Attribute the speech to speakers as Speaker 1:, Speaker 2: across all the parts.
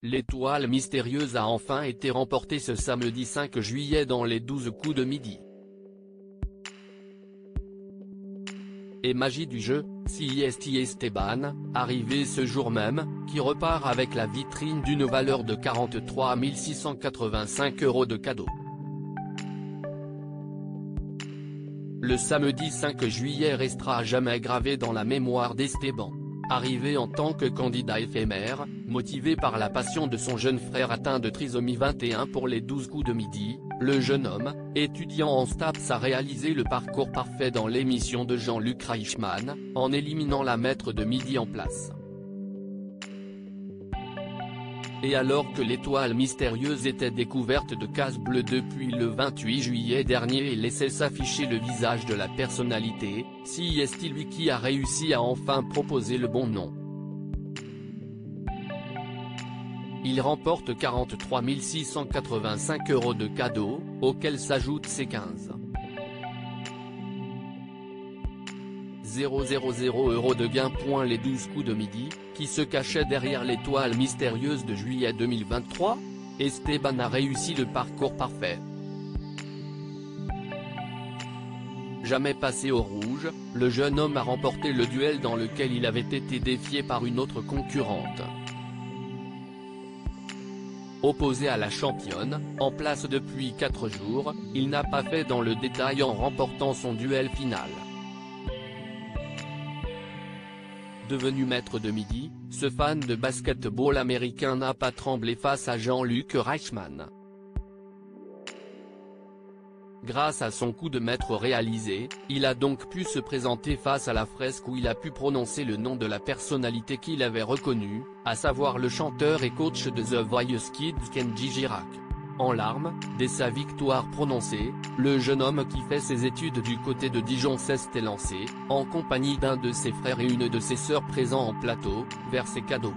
Speaker 1: L'étoile mystérieuse a enfin été remportée ce samedi 5 juillet dans les 12 coups de midi. Et magie du jeu, CIST Esteban, arrivé ce jour même, qui repart avec la vitrine d'une valeur de 43 685 € de cadeaux. Le samedi 5 juillet restera à jamais gravé dans la mémoire d'Esteban. Arrivé en tant que candidat éphémère, motivé par la passion de son jeune frère atteint de trisomie 21 pour les 12 coups de midi, le jeune homme, étudiant en STAPS a réalisé le parcours parfait dans l'émission de Jean-Luc Reichmann, en éliminant la maître de midi en place. Et alors que l'étoile mystérieuse était découverte de case bleue depuis le 28 juillet dernier et laissait s'afficher le visage de la personnalité, CIST lui qui a réussi à enfin proposer le bon nom. Il remporte 43 685 € de cadeaux, auxquels s'ajoutent ses 15 000 € de gain. Les 12 coups de midi, qui se cachaient derrière l'étoile mystérieuse de juillet 2023, Esteban a réussi le parcours parfait. Jamais passé au rouge, le jeune homme a remporté le duel dans lequel il avait été défié par une autre concurrente. Opposé à la championne, en place depuis 4 jours, il n'a pas fait dans le détail en remportant son duel final. Devenu maître de midi, ce fan de basket-ball américain n'a pas tremblé face à Jean-Luc Reichmann. Grâce à son coup de maître réalisé, il a donc pu se présenter face à la fresque où il a pu prononcer le nom de la personnalité qu'il avait reconnue, à savoir le chanteur et coach de The Voice Kids Kenji Girac. En larmes, dès sa victoire prononcée, le jeune homme qui fait ses études du côté de Dijon s'est lancé, en compagnie d'un de ses frères et une de ses sœurs présents en plateau, vers ses cadeaux.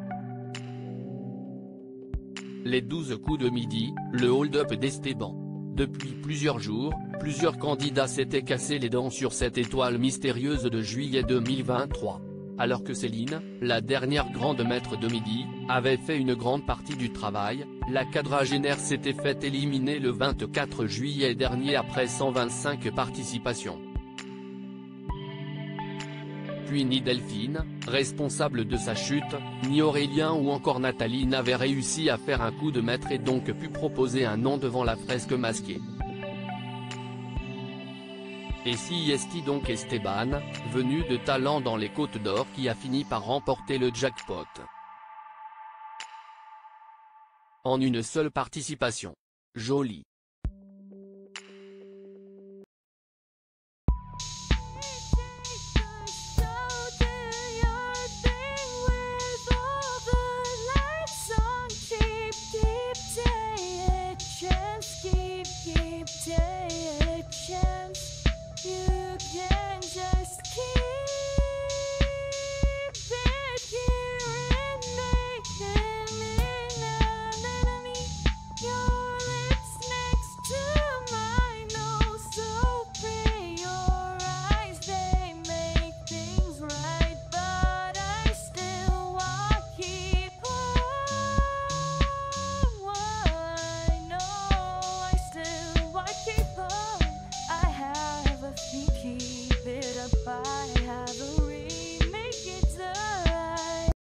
Speaker 1: Les 12 coups de midi, le hold-up d'Esteban. Depuis plusieurs jours, plusieurs candidats s'étaient cassés les dents sur cette étoile mystérieuse de juillet 2023. Alors que Céline, la dernière grande maître de midi, avait fait une grande partie du travail, la quadragénaire s'était fait éliminer le 24 juillet dernier après 125 participations. Puis ni Delphine, responsable de sa chute, ni Aurélien ou encore Nathalie n'avaient réussi à faire un coup de maître et donc pu proposer un nom devant la fresque masquée. Et CIST donc Esteban, venu de talent dans les Côtes d'Or qui a fini par remporter le jackpot. En une seule participation. Joli.